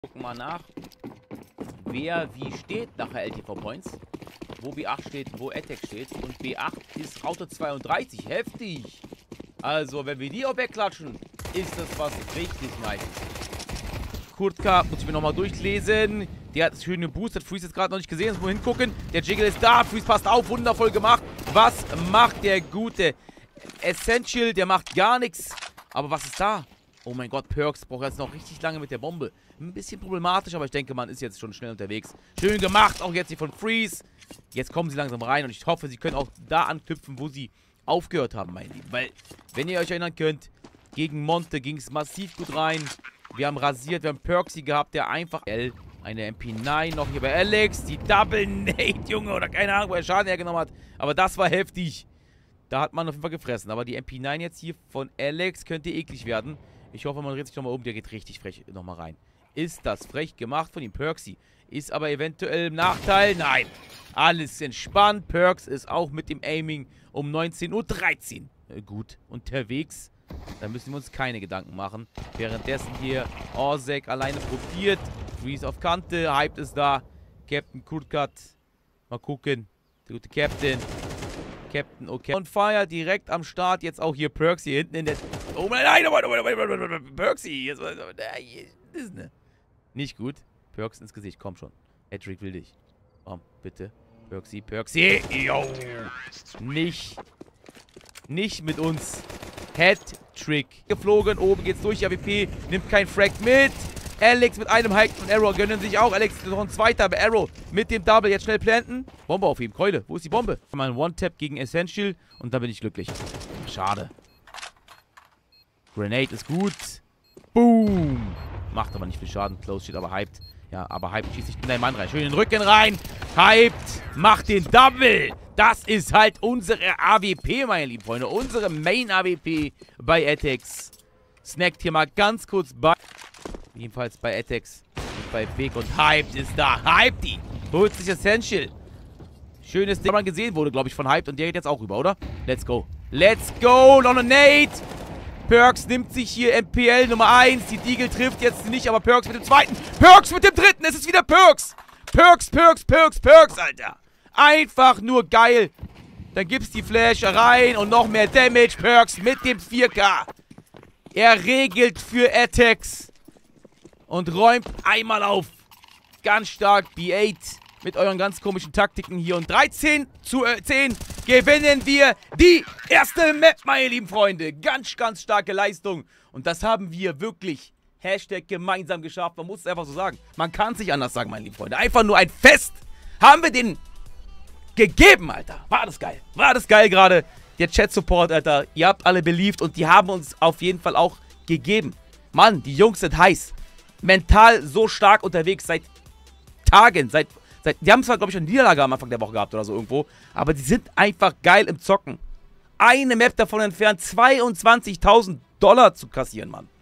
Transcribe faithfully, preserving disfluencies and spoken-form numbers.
Gucken mal nach, wer wie steht nachher L T V Points. Wo B acht steht, wo Attack steht. Und B acht ist Auto zweiunddreißig. Heftig. Also, wenn wir die auch wegklatschen, ist das was richtig nice. Kurtka, muss ich mir nochmal durchlesen. Der hat schön geboostet. Freeze ist gerade noch nicht gesehen. Jetzt muss man hingucken. Der Jiggle ist da. Freeze passt auf. Wundervoll gemacht. Was macht der gute Essential? Der macht gar nichts. Aber was ist da? Oh mein Gott, Perks braucht jetzt noch richtig lange mit der Bombe. Ein bisschen problematisch, aber ich denke, man ist jetzt schon schnell unterwegs. Schön gemacht, auch jetzt hier von Freeze. Jetzt kommen sie langsam rein und ich hoffe, sie können auch da anknüpfen, wo sie aufgehört haben, meine Lieben. Weil, wenn ihr euch erinnern könnt, gegen Monte ging es massiv gut rein. Wir haben rasiert, wir haben Perksy gehabt, der einfach... L, eine M P neun noch hier bei Alex. Die Double Nade, Junge, oder keine Ahnung, wo er Schaden hergenommen hat. Aber das war heftig. Da hat man auf jeden Fall gefressen. Aber die M P neun jetzt hier von Alex könnte eklig werden. Ich hoffe, man dreht sich nochmal um. Der geht richtig frech nochmal rein. Ist das frech gemacht von ihm, Perksy? Ist aber eventuell im Nachteil? Nein. Alles entspannt. Perks ist auch mit dem Aiming um neunzehn Uhr dreizehn äh, gut unterwegs. Da müssen wir uns keine Gedanken machen. Währenddessen hier Orzek alleine probiert. Freeze auf Kante. Hyped ist da. Captain Kurtkat. Mal gucken. Der gute Captain. Captain, okay. On Fire direkt am Start. Jetzt auch hier Perksy hinten in der... Oh mein nein, oh mein, oh mein, oh mein, Perksy. Jetzt, das ist ne. Nicht gut. Perks ins Gesicht, komm schon. Hedrick will dich. Komm, bitte. Perksy, Perksy. Yo. Nicht. Nicht mit uns. Hat-Trick. Geflogen, oben geht's durch. A W P nimmt kein Frag mit. Alex mit einem Hike und Arrow gönnen sich auch. Alex ist noch ein zweiter, aber Arrow mit dem Double. Jetzt schnell planten. Bombe auf ihm. Keule, wo ist die Bombe? Mal ein One-Tap gegen Essential und da bin ich glücklich. Schade. Grenade ist gut. Boom. Macht aber nicht viel Schaden. Close steht aber hyped. Ja, aber hyped schießt sich in den Mann rein. Schön in den Rücken rein. Hyped. Macht den Double. Das ist halt unsere A W P, meine lieben Freunde. Unsere Main-A W P bei Attacks. Snackt hier mal ganz kurz bei... Jedenfalls bei Attacks. Und bei Big und Hyped ist da. Hyped die. Holt sich Essential. Schönes Ding, man gesehen wurde, glaube ich, von Hyped. Und der geht jetzt auch rüber, oder? Let's go. Let's go. Noch eine Nade. Perks nimmt sich hier M P L Nummer eins. Die Deagle trifft jetzt nicht, aber Perks mit dem zweiten. Perks mit dem dritten. Es ist wieder Perks. Perks, Perks, Perks, Perks, Alter. Einfach nur geil. Dann gibt's die Flash rein und noch mehr Damage. Perks mit dem vier K. Er regelt für Attacks. Und räumt einmal auf. Ganz stark B acht. Mit euren ganz komischen Taktiken hier. Und dreizehn zu zehn gewinnen wir die erste Map, meine lieben Freunde. Ganz, ganz starke Leistung. Und das haben wir wirklich Hashtag gemeinsam geschafft. Man muss es einfach so sagen. Man kann es nicht anders sagen, meine lieben Freunde. Einfach nur ein Fest. Haben wir den gegeben, Alter. War das geil. War das geil gerade. Der Chat-Support, Alter. Ihr habt alle beliebt und die haben uns auf jeden Fall auch gegeben. Mann, die Jungs sind heiß. Mental so stark unterwegs seit Tagen, seit... Seit, die haben zwar, glaube ich, eine Niederlage am Anfang der Woche gehabt oder so irgendwo. Aber die sind einfach geil im Zocken. Eine Map davon entfernt, zweiundzwanzigtausend Dollar zu kassieren, Mann.